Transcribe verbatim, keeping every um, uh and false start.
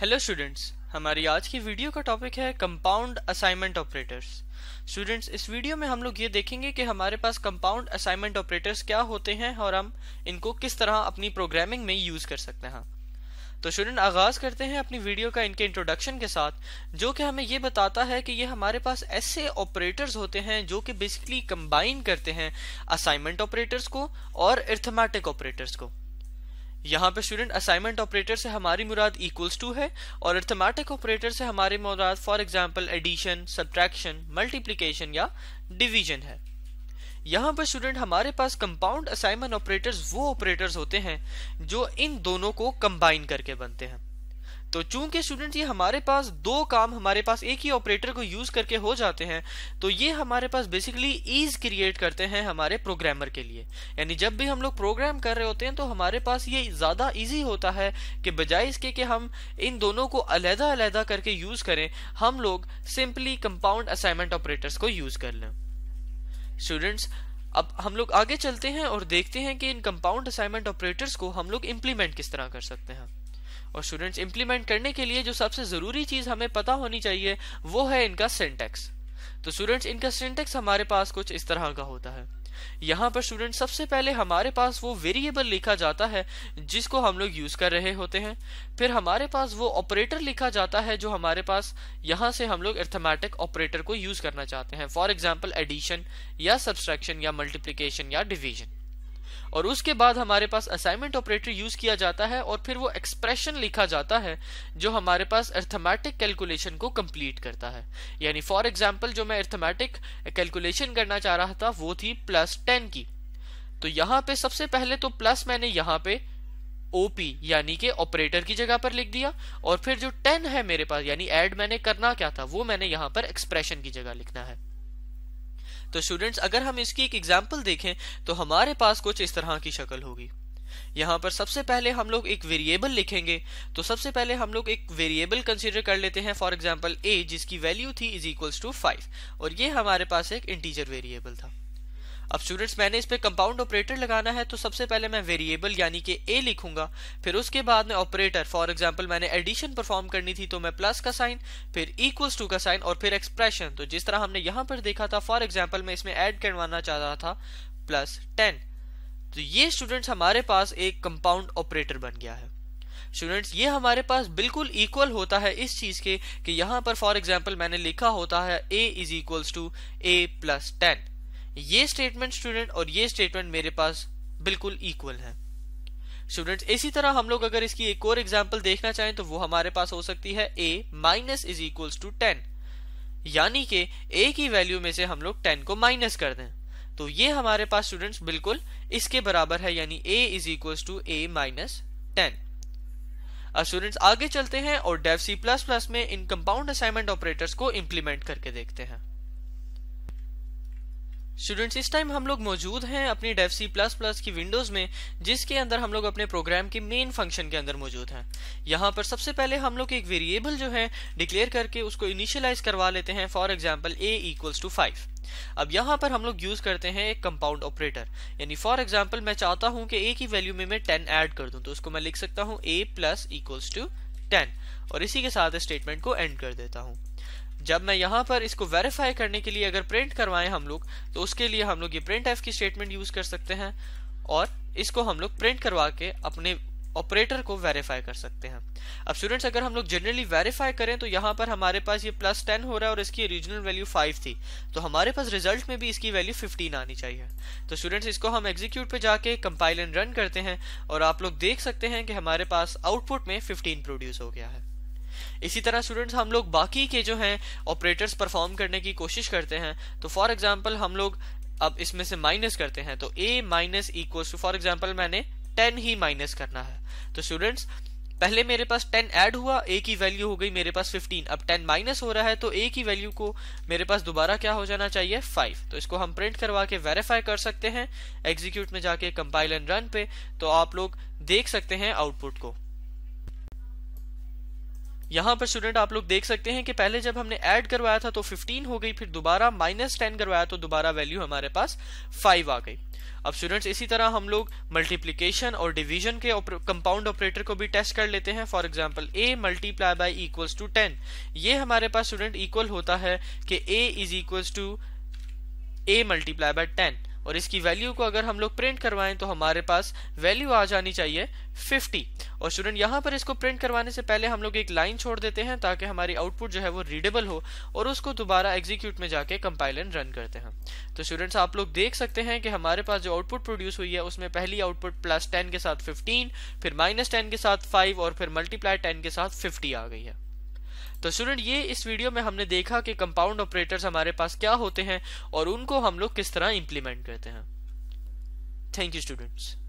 Hello students, हमारी आज की वीडियो का टॉपिक है कंपाउंड असाइनमेंट ऑपरेटर्स। स्टूडेंट्स, इस वीडियो में हम लोग ये देखेंगे कि हमारे पास कंपाउंड असाइनमेंट ऑपरेटर्स क्या होते हैं और हम इनको किस तरह अपनी प्रोग्रामिंग में यूज कर सकते हैं। तो स्टूडेंट, आगाज करते हैं अपनी वीडियो का इनके इंट्रोडक्शन के साथ, जो कि हमें ये बताता है कि ये हमारे पास ऐसे ऑपरेटर्स होते हैं जो कि बेसिकली कंबाइन करते हैं असाइनमेंट ऑपरेटर्स को और अरिथमेटिक ऑपरेटर्स को। यहाँ पे स्टूडेंट असाइनमेंट ऑपरेटर से हमारी मुराद इक्वल्स टू है और अरिथमेटिक ऑपरेटर से हमारी मुराद for example addition, subtraction, multiplication या डिवीजन है। यहाँ पर स्टूडेंट हमारे पास कंपाउंड असाइनमेंट ऑपरेटर्स वो ऑपरेटर्स होते हैं जो इन दोनों को कंबाइन करके बनते हैं। तो चूंकि स्टूडेंट ये हमारे पास दो काम हमारे पास एक ही ऑपरेटर को यूज करके हो जाते हैं, तो ये हमारे पास बेसिकली ईज क्रिएट करते हैं हमारे प्रोग्रामर के लिए। यानी जब भी हम लोग प्रोग्राम कर रहे होते हैं तो हमारे पास ये ज्यादा इजी होता है कि बजाय इसके कि हम इन दोनों को अलहदा अलहदा करके यूज करें, हम लोग सिंपली कंपाउंड असाइनमेंट ऑपरेटर्स को यूज कर लें। स्टूडेंट्स, अब हम लोग आगे चलते हैं और देखते हैं कि इन कंपाउंड असाइनमेंट ऑपरेटर्स को हम लोग इंप्लीमेंट किस तरह कर सकते हैं। और स्टूडेंट्स, इंप्लीमेंट करने के लिए जो सबसे जरूरी चीज हमें पता होनी चाहिए वो है इनका सिंटैक्स। तो स्टूडेंट्स, इनका सिंटैक्स हमारे पास कुछ इस तरह का होता है। यहाँ पर स्टूडेंट सबसे पहले हमारे पास वो वेरिएबल लिखा जाता है जिसको हम लोग यूज कर रहे होते हैं। फिर हमारे पास वो ऑपरेटर लिखा जाता है जो हमारे पास यहाँ से हम लोग अरिथमेटिक ऑपरेटर को यूज करना चाहते हैं, फॉर एग्जाम्पल एडिशन या सब्सट्रैक्शन या मल्टीप्लिकेशन या डिवीजन। और उसके बाद हमारे पास असाइनमेंट ऑपरेटर यूज किया जाता है और फिर वो एक्सप्रेशन लिखा जाता है जो हमारे पास अरिथमेटिक कैलकुलेशन को कंप्लीट करता है। यानी फॉर एग्जांपल जो मैं अरिथमेटिक कैलकुलेशन करना चाह रहा था वो थी प्लस टेन की। तो यहाँ पे सबसे पहले तो प्लस मैंने यहाँ पे ओपी यानी कि ऑपरेटर की जगह पर लिख दिया, और फिर जो टेन है मेरे पास यानी ऐड मैंने करना क्या था वो मैंने यहाँ पर एक्सप्रेशन की जगह लिखना है। तो स्टूडेंट्स, अगर हम इसकी एक एग्जांपल देखें तो हमारे पास कुछ इस तरह की शक्ल होगी। यहाँ पर सबसे पहले हम लोग एक वेरिएबल लिखेंगे। तो सबसे पहले हम लोग एक वेरिएबल कंसीडर कर लेते हैं, फॉर एग्जांपल ए, जिसकी वैल्यू थी इज इक्वल्स टू फाइव, और ये हमारे पास एक इंटीजर वेरिएबल था। अब स्टूडेंट्स, मैंने इस पे कंपाउंड ऑपरेटर लगाना है, तो सबसे पहले मैं वेरिएबल यानी कि ए लिखूंगा, फिर उसके बाद में ऑपरेटर, फॉर एग्जांपल मैंने एडिशन परफॉर्म करनी थी तो मैं प्लस का साइन, फिर इक्वल्स टू का साइन और फिर एक्सप्रेशन। तो जिस तरह हमने यहाँ पर देखा था, फॉर एग्जांपल मैं इसमें ऐड करवाना चाह रहा था प्लस टेन। तो ये स्टूडेंट्स हमारे पास एक कंपाउंड ऑपरेटर बन गया है। स्टूडेंट्स, ये हमारे पास बिल्कुल इक्वल होता है इस चीज के कि यहाँ पर फॉर एग्जाम्पल मैंने लिखा होता है a is equals to a plus ten. ये स्टेटमेंट स्टूडेंट और ये स्टेटमेंट मेरे पास बिल्कुल इक्वल है। स्टूडेंट्स, इसी तरह हम लोग अगर इसकी एक और एग्जांपल देखना चाहें तो वो हमारे पास हो सकती है a minus is equals to ten, यानी कि a की वैल्यू में से हम लोग टेन को माइनस कर दें। तो ये हमारे पास स्टूडेंट्स बिल्कुल इसके बराबर है, यानी a is equals to a minus ten. अब स्टूडेंट्स आगे चलते हैं और डेव सी प्लस प्लस में इन कंपाउंड असाइनमेंट ऑपरेटर्स को इंप्लीमेंट करके देखते हैं। स्टूडेंट्स, इस टाइम हम लोग मौजूद हैं अपनी डेव सी प्लस प्लस की विंडोज में, जिसके अंदर हम लोग अपने प्रोग्राम के मेन फंक्शन के अंदर मौजूद हैं। यहाँ पर सबसे पहले हम लोग एक वेरिएबल जो है डिक्लेयर करके उसको इनिशियलाइज करवा लेते हैं, for example a equals to five. अब यहाँ पर हम लोग यूज करते हैं एक कंपाउंड ऑपरेटर, यानी फॉर एग्जांपल मैं चाहता हूँ कि a की वैल्यू में मैं टेन ऐड कर दूं, तो उसको मैं लिख सकता हूँ a plus equals to ten, और इसी के साथ स्टेटमेंट को एंड कर देता हूँ। जब मैं यहाँ पर इसको वेरीफाई करने के लिए अगर प्रिंट करवाएं हम लोग, तो उसके लिए हम लोग ये प्रिंट एफ की स्टेटमेंट यूज कर सकते हैं और इसको हम लोग प्रिंट करवा के अपने ऑपरेटर को वेरीफाई कर सकते हैं। अब स्टूडेंट्स, अगर हम लोग जनरली वेरीफाई करें तो यहाँ पर हमारे पास ये प्लस टेन हो रहा है और इसकी ओरिजिनल वैल्यू फाइव थी, तो हमारे पास रिजल्ट में भी इसकी वैल्यू फिफ्टीन आनी चाहिए। तो स्टूडेंट्स, इसको हम एग्जीक्यूट पे जाके कंपाइल एंड रन करते हैं और आप लोग देख सकते हैं कि हमारे पास आउटपुट में फिफ्टीन प्रोड्यूस हो गया है। इसी तरह स्टूडेंट्स हम लोग बाकी के जो हैं ऑपरेटर्स परफॉर्म करने की कोशिश करते हैं। तो फॉर एग्जांपल हम लोग अब इसमें से माइनस करते हैं, तो a minus equals to, for example मैंने टेन ही माइनस करना है। तो स्टूडेंट्स, पहले मेरे पास टेन ऐड हुआ, a की वैल्यू हो गई मेरे पास फिफ्टीन, अब टेन माइनस हो रहा है तो a की वैल्यू को मेरे पास दोबारा क्या हो जाना चाहिए, फाइव। तो इसको हम प्रिंट करवा के वेरीफाई कर सकते हैं एग्जीक्यूट में जाके कंपाइल एंड रन पे, तो आप लोग देख सकते हैं आउटपुट को। यहाँ पर स्टूडेंट आप लोग देख सकते हैं कि पहले जब हमने ऐड करवाया था तो फिफ्टीन हो गई, फिर दोबारा माइनस टेन करवाया तो दोबारा वैल्यू हमारे पास फाइव आ गई। अब स्टूडेंट्स इसी तरह हम लोग मल्टीप्लिकेशन और डिवीजन के कंपाउंड ऑपरेटर को भी टेस्ट कर लेते हैं। For example a multiply by equals to ten, ये हमारे पास स्टूडेंट इक्वल होता है कि a is equals to a multiply by ten, और इसकी वैल्यू को अगर हम लोग प्रिंट करवाएं तो हमारे पास वैल्यू आ जानी चाहिए फिफ्टी। और स्टूडेंट यहाँ पर इसको प्रिंट करवाने से पहले हम लोग एक लाइन छोड़ देते हैं ताकि हमारी आउटपुट जो है वो रीडेबल हो, और उसको दोबारा एग्जीक्यूट में जाके कंपाइल एंड रन करते हैं। तो स्टूडेंट्स आप लोग देख सकते हैं कि हमारे पास जो आउटपुट प्रोड्यूस हुई है उसमें पहली आउटपुट प्लस टेन के साथ फिफ्टीन, फिर माइनस टेन के साथ फाइव, और फिर मल्टीप्लाई टेन के साथ फिफ्टी आ गई है। तो स्टूडेंट ये इस वीडियो में हमने देखा कि कंपाउंड ऑपरेटर्स हमारे पास क्या होते हैं और उनको हम लोग किस तरह इंप्लीमेंट करते हैं। Thank you students.